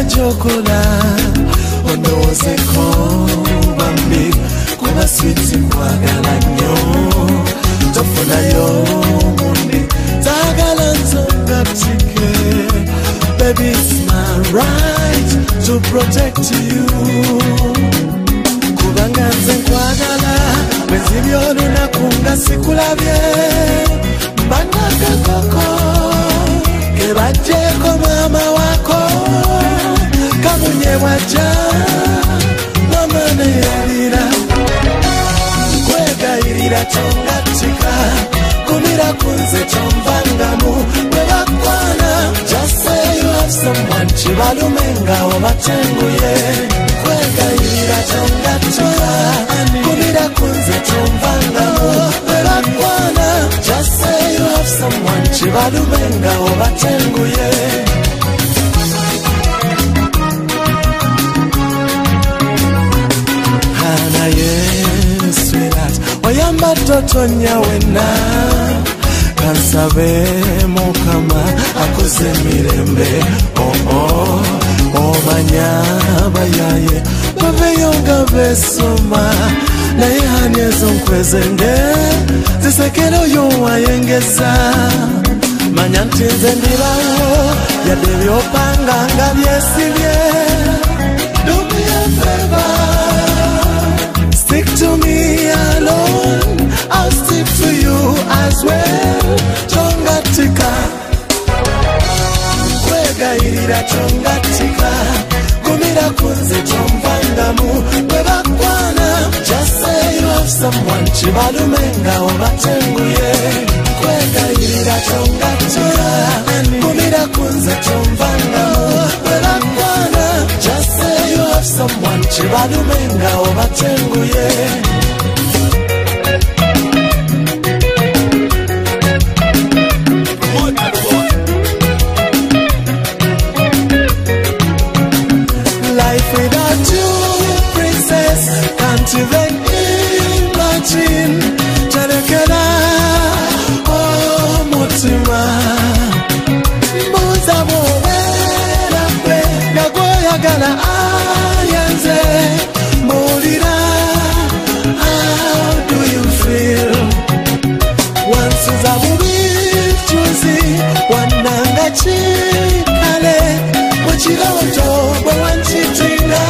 chokola ondoze ko bambi kuna sweet kwagala nyo tofuna yo mundi tagala Tongattika. Baby, it's my right to protect you. Kubanga nze nkwagala bwezibyo lunaku sikulabye mbanga kakoko kebajjeko mama wako kamunye wajja mama neyalira kwegayirira Tongattika kumira kunze tombangamu bwebakwana just say you have someone chibalumenga obatenguye kwegayirira Tongattika kumira kunze tombangamu bwebakwana just say you have someone chibalumenga obatenguye. Oyamba totonya wena kansabe mukama akoze mirembe omanya bayaye babeyonga besoma naye hanezo nkwezenge zisekero yo wayengeza manya ntinze ndirawo yadde byopanga nga byesibye. Do me a favor, stick to me alone, I'll stick to you as well. Tongattika, kwegayirira Tongattika, kumira kunze tombangamu bwebakwana just say you have someone chibalumenga obatenguye. Kwegayirira Tongattika, kumira kunze tombangamu bwebakwana just say you have someone chibalumenga obatenguye. Life without you, princess, can't even imagine. Charekera, oh mutima, mbuza mwera pe, nagoyagala ayanze, mulira. How do you feel? Once uza mubichuzi, wananga chikale, muchiroto bwanchitinga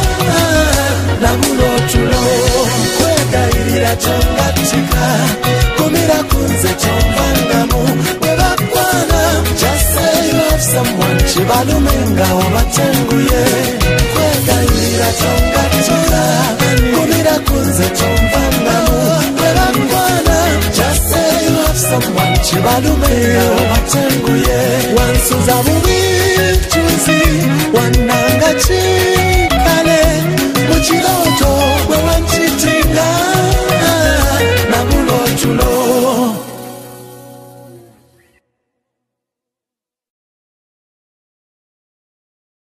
namulotulo kwegayirira Tongattika kumira kunze tombangamu bwebakwana just say you have someone chibalumenga obatenguye. Kwegayirira Tongattika kumira kunze tombangamu bwebakwana just say you have someone chibalumenga obatenguye. Wansuza bubi wananga chi